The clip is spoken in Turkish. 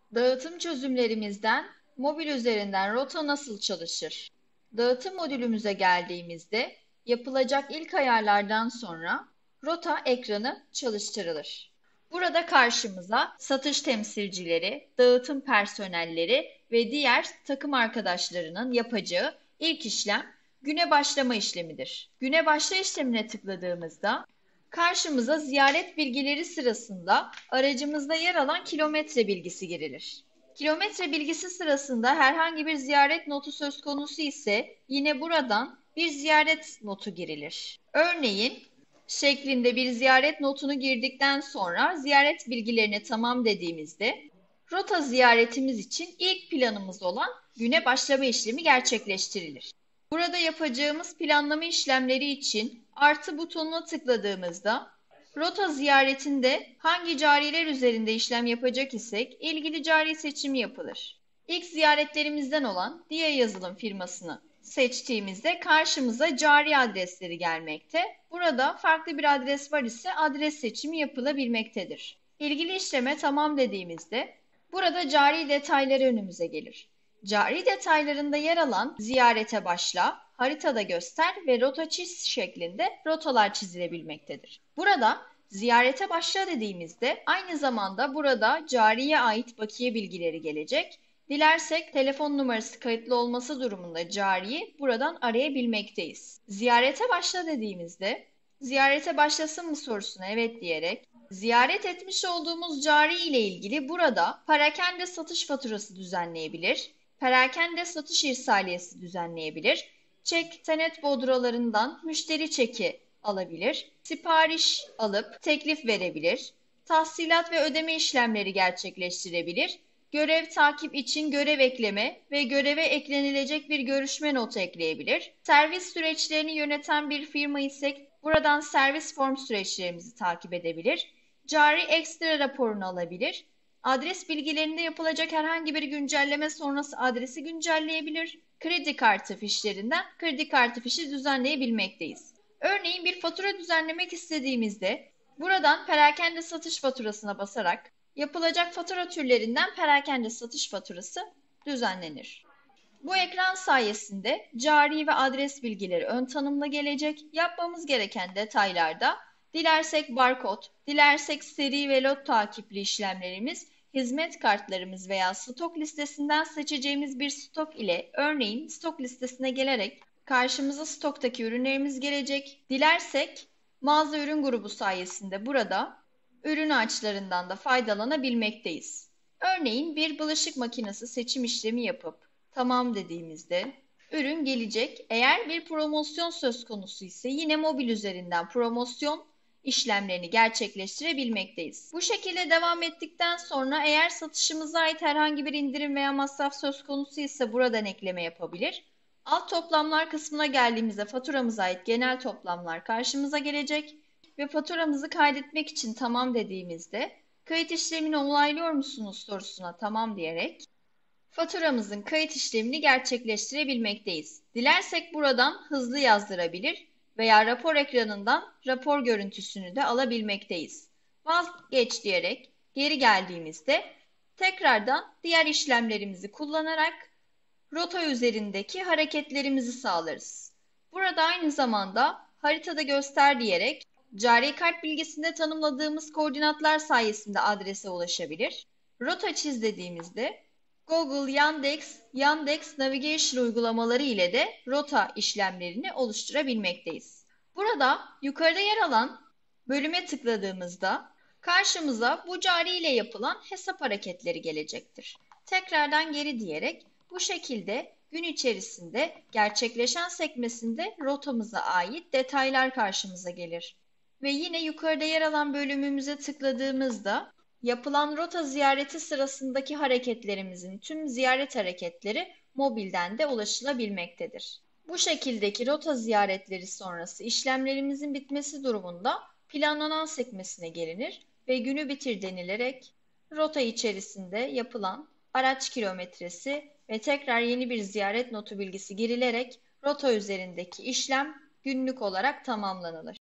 Dağıtım çözümlerimizden mobil üzerinden rota nasıl çalışır? Dağıtım modülümüze geldiğimizde yapılacak ilk ayarlardan sonra rota ekranı çalıştırılır. Burada karşımıza satış temsilcileri, dağıtım personelleri ve diğer takım arkadaşlarının yapacağı ilk işlem güne başlama işlemidir. Güne başla işlemine tıkladığımızda karşımıza ziyaret bilgileri sırasında aracımızda yer alan kilometre bilgisi girilir. Kilometre bilgisi sırasında herhangi bir ziyaret notu söz konusu ise yine buradan bir ziyaret notu girilir. Örneğin şeklinde bir ziyaret notunu girdikten sonra ziyaret bilgilerini tamam dediğimizde rota ziyaretimiz için ilk planımız olan güne başlama işlemi gerçekleştirilir. Burada yapacağımız planlama işlemleri için artı butonuna tıkladığımızda rota ziyaretinde hangi cariler üzerinde işlem yapacak isek ilgili cari seçimi yapılır. İlk ziyaretlerimizden olan Dia yazılım firmasını seçtiğimizde karşımıza cari adresleri gelmekte. Burada farklı bir adres var ise adres seçimi yapılabilmektedir. İlgili işleme tamam dediğimizde burada cari detayları önümüze gelir. Cari detaylarında yer alan ziyarete başla, haritada göster ve rota çiz şeklinde rotalar çizilebilmektedir. Burada ziyarete başla dediğimizde aynı zamanda burada cariye ait bakiye bilgileri gelecek. Dilersek telefon numarası kayıtlı olması durumunda cariyi buradan arayabilmekteyiz. Ziyarete başla dediğimizde ziyarete başlasın mı sorusuna evet diyerek ziyaret etmiş olduğumuz cari ile ilgili burada perakende satış faturası düzenleyebilir, perakende satış irsaliyesi düzenleyebilir, çek senet bodralarından müşteri çeki alabilir, sipariş alıp teklif verebilir, tahsilat ve ödeme işlemleri gerçekleştirebilir, görev takip için görev ekleme ve göreve eklenilecek bir görüşme notu ekleyebilir. Servis süreçlerini yöneten bir firma isek buradan servis form süreçlerimizi takip edebilir. Cari ekstra raporunu alabilir. Adres bilgilerinde yapılacak herhangi bir güncelleme sonrası adresi güncelleyebilir. Kredi kartı fişlerinden kredi kartı fişi düzenleyebilmekteyiz. Örneğin bir fatura düzenlemek istediğimizde buradan perakende satış faturasına basarak yapılacak fatura türlerinden perakende satış faturası düzenlenir. Bu ekran sayesinde cari ve adres bilgileri ön tanımla gelecek. Yapmamız gereken detaylarda dilersek barkod, dilersek seri ve lot takipli işlemlerimiz, hizmet kartlarımız veya stok listesinden seçeceğimiz bir stok ile örneğin stok listesine gelerek karşımıza stoktaki ürünlerimiz gelecek. Dilersek mağaza ürün grubu sayesinde burada ürün ağaçlarından da faydalanabilmekteyiz. Örneğin bir bulaşık makinesi seçim işlemi yapıp tamam dediğimizde ürün gelecek. Eğer bir promosyon söz konusu ise yine mobil üzerinden promosyon işlemlerini gerçekleştirebilmekteyiz. Bu şekilde devam ettikten sonra eğer satışımıza ait herhangi bir indirim veya masraf söz konusu ise buradan ekleme yapabilir. Alt toplamlar kısmına geldiğimizde faturamıza ait genel toplamlar karşımıza gelecek ve faturamızı kaydetmek için tamam dediğimizde kayıt işlemini onaylıyor musunuz sorusuna tamam diyerek faturamızın kayıt işlemini gerçekleştirebilmekteyiz. Dilersek buradan hızlı yazdırabilir veya rapor ekranından rapor görüntüsünü de alabilmekteyiz. Vazgeç diyerek geri geldiğimizde tekrardan diğer işlemlerimizi kullanarak rota üzerindeki hareketlerimizi sağlarız. Burada aynı zamanda haritada göster diyerek cari kart bilgisinde tanımladığımız koordinatlar sayesinde adrese ulaşabilir. Rota çiz dediğimizde Google, Yandex Navigation uygulamaları ile de rota işlemlerini oluşturabilmekteyiz. Burada yukarıda yer alan bölüme tıkladığımızda karşımıza bu cari ile yapılan hesap hareketleri gelecektir. Tekrardan geri diyerek bu şekilde gün içerisinde gerçekleşen sekmesinde rotamıza ait detaylar karşımıza gelir. Ve yine yukarıda yer alan bölümümüze tıkladığımızda yapılan rota ziyareti sırasındaki hareketlerimizin tüm ziyaret hareketleri mobilden de ulaşılabilmektedir. Bu şekildeki rota ziyaretleri sonrası işlemlerimizin bitmesi durumunda planlanan sekmesine gelinir ve günü bitir denilerek rota içerisinde yapılan araç kilometresi ve tekrar yeni bir ziyaret notu bilgisi girilerek rota üzerindeki işlem günlük olarak tamamlanılır.